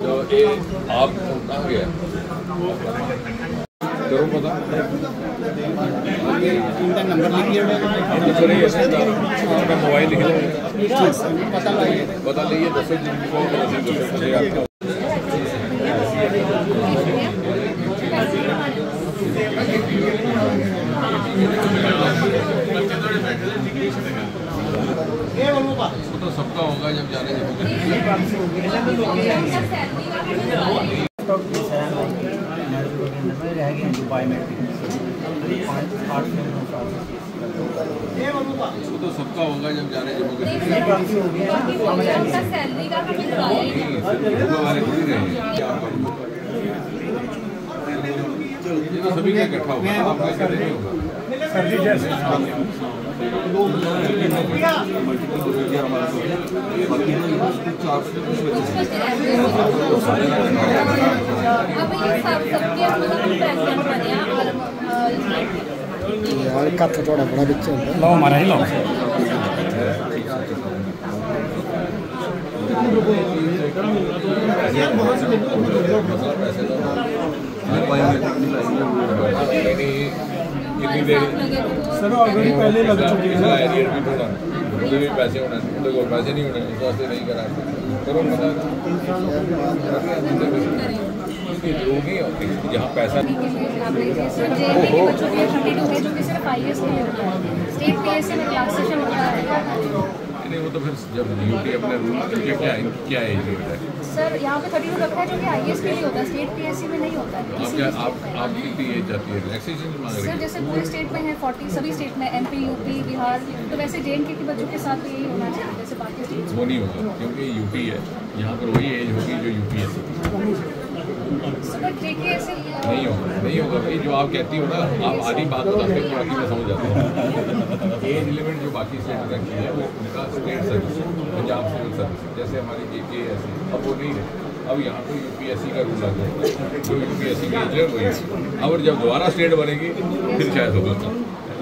तो आप कहाँ गया करो पता इनका नंबर लिखिए, मोबाइल लिख लो, पता नहीं है 10 दिन तो सबका होगा जब जाने दुबई में तो सबका होगा जब जाने ये तो सभी का इकट्ठा होगा, आपका कैसे नहीं होगा। यार कथ थोड़ा बड़ा बच्चा लो हमारा ही लो सर ऑलरेडी पहले लग चुके हैं, मुझे भी पैसे होने तो पैसे नहीं होने इस वास्ते नहीं करा करो लोग जहाँ पैसा नहीं, वो तो फिर जब यूटी अपने रूल क्या एज लिमिट है सर? यहाँ पे 32 रखा है जो कि आईएएस के लिए होता है, स्टेट पीएससी में नहीं होता है। आप कितनी एज जाती है रिलैक्सेशन मांग रही है? सर जैसे पूरे स्टेट में है 40, सभी स्टेट में एमपी, यूपी, बिहार, तो वैसे जेएनके के बच्चों के साथ यही होना चाहिए जैसे बाकी स्टेट। वो नहीं होगा क्योंकि यूटी है, यहाँ पर वही एज होगी जो यूपीएससी नहीं होगा। नहीं होगा भाई, जो आप कहती हो ना, आप आधी बात बताते हो बाकी मैं समझ जाता हूँ। एज लिमिट जो बाकी स्टेट रखी है वो उनका state service, Punjab civil service, जैसे हमारी JKS अब वो नहीं है। अब यहाँ तो यूपीएससी का रूल आ गया, जो यूपीएससी की एज है वही है। अब जब दोबारा स्टेट बनेगी फिर शायद होगा।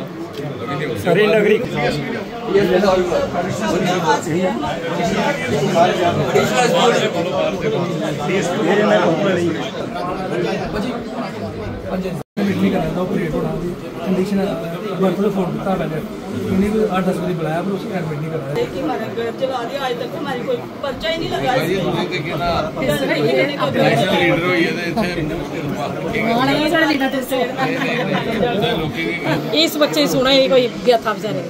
कंडीशन फोन किया पहले उन्हें 8-10 बजे बुलाया पर उसको एडमिट नहीं कराया। आज तक हमारी कोई पर्चा ही नहीं लगा। इस बच्चे सुना ही कोई गया था बेचारे।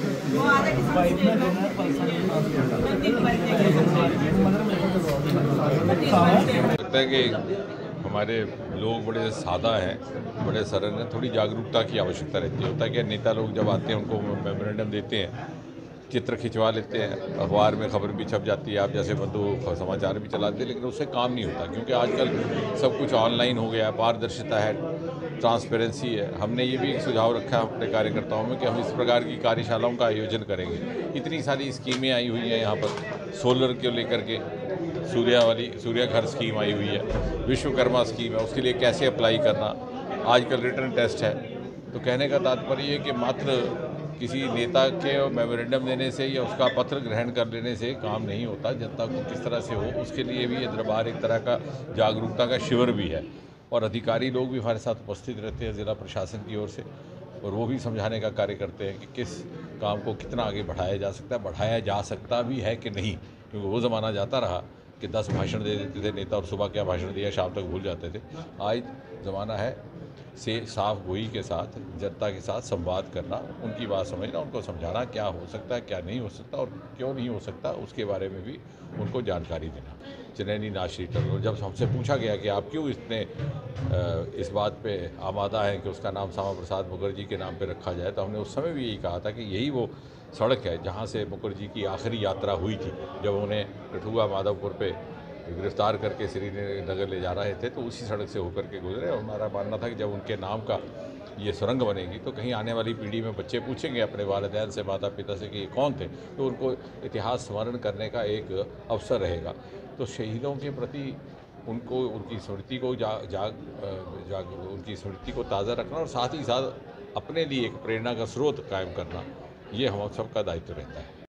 लगता है कि हमारे लोग बड़े सादा हैं, बड़े सरल हैं, थोड़ी जागरूकता की आवश्यकता रहती है। होता है कि नेता लोग जब आते हैं उनको मेमोरेंडम देते हैं, चित्र खिंचवा लेते हैं, अखबार में खबर भी छप जाती है, आप जैसे बंधु समाचार भी चलाते हैं, लेकिन उससे काम नहीं होता क्योंकि आजकल सब कुछ ऑनलाइन हो गया है, पारदर्शिता है, ट्रांसपेरेंसी है। हमने ये भी एक सुझाव रखा है अपने कार्यकर्ताओं में कि हम इस प्रकार की कार्यशालाओं का आयोजन करेंगे। इतनी सारी स्कीमें आई हुई हैं यहाँ पर, सोलर को लेकर के सूर्या घर स्कीम आई हुई है, विश्वकर्मा स्कीम है, उसके लिए कैसे अप्लाई करना, आजकल रिटर्न टेस्ट है। तो कहने का तात्पर्य ये कि मात्र किसी नेता के मेमोरेंडम देने से या उसका पत्र ग्रहण कर लेने से काम नहीं होता। जनता को किस तरह से हो, उसके लिए भी ये दरबार एक तरह का जागरूकता का शिविर भी है और अधिकारी लोग भी हमारे साथ उपस्थित रहते हैं ज़िला प्रशासन की ओर से, और वो भी समझाने का कार्य करते हैं कि किस काम को कितना आगे बढ़ाया जा सकता है, बढ़ाया जा सकता भी है कि नहीं। क्योंकि वो ज़माना जाता रहा कि 10 भाषण दे देते थे नेता और सुबह क्या भाषण दिया शाम तक भूल जाते थे। आज ज़माना है से साफ गोई के साथ जनता के साथ संवाद करना, उनकी बात समझना, उनको समझाना क्या हो सकता है, क्या नहीं हो सकता और क्यों नहीं हो सकता, उसके बारे में भी उनको जानकारी देना। चनैनी नाशरी टंडन, जब हमसे पूछा गया कि आप क्यों इतने इस बात पे आमादा हैं कि उसका नाम श्यामा प्रसाद मुखर्जी के नाम पे रखा जाए, तो हमने उस समय भी यही कहा था कि यही वो सड़क है जहाँ से मुखर्जी की आखिरी यात्रा हुई थी। जब उन्हें कठुआ माधवपुर पे गिरफ्तार करके श्रीनगर ले जा रहे थे तो उसी सड़क से होकर के गुजरे। और हमारा मानना था कि जब उनके नाम का ये सुरंग बनेगी तो कहीं आने वाली पीढ़ी में बच्चे पूछेंगे अपने वालिदैन से, माता पिता से कि ये कौन थे, तो उनको इतिहास स्मरण करने का एक अवसर रहेगा। तो शहीदों के प्रति उनको उनकी स्मृति को उनकी स्मृति को ताज़ा रखना और साथ ही साथ अपने लिए एक प्रेरणा का स्रोत कायम करना, ये हम सबका दायित्व रहता है।